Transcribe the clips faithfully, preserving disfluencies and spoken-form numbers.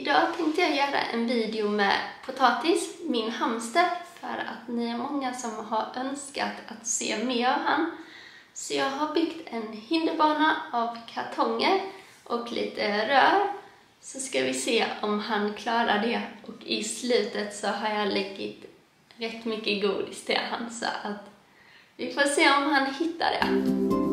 Idag tänkte jag göra en video med Potatis, min hamster, för att ni är många som har önskat att se mer av han. Så jag har byggt en hinderbana av kartonger och lite rör. Så ska vi se om han klarar det. Och i slutet så har jag lagt rätt mycket godis till han, så att vi får se om han hittar det.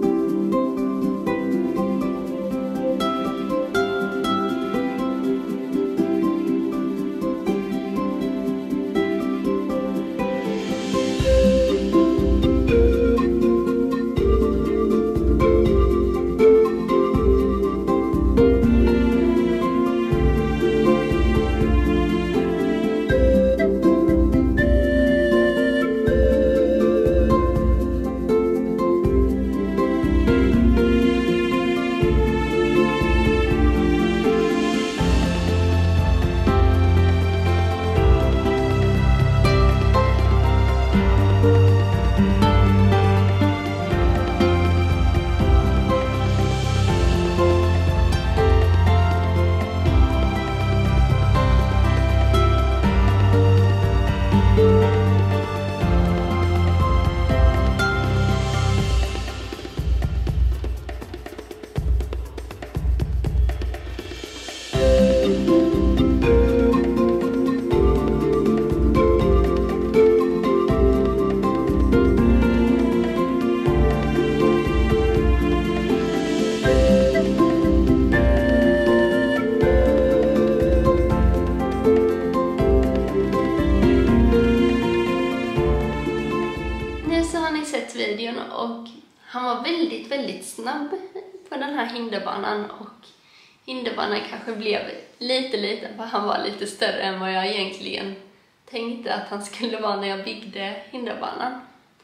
Sett videon och han var väldigt väldigt snabb på den här hinderbanan, och hinderbanan kanske blev lite liten för han var lite större än vad jag egentligen tänkte att han skulle vara när jag byggde hinderbanan.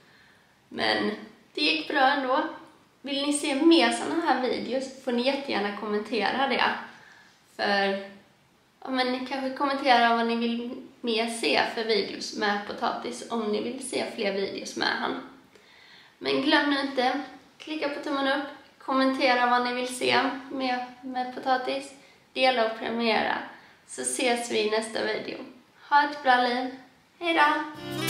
Men det gick bra ändå. Vill ni se mer sådana här videos får ni jättegärna kommentera det. För ja, men ni kanske kommenterar vad ni vill mer se för videos med Potatis, om ni vill se fler videos med han. Men glöm nu inte, klicka på tummen upp, kommentera vad ni vill se med, med Potatis, dela och prenumerera, så ses vi i nästa video. Ha ett bra liv, hej då!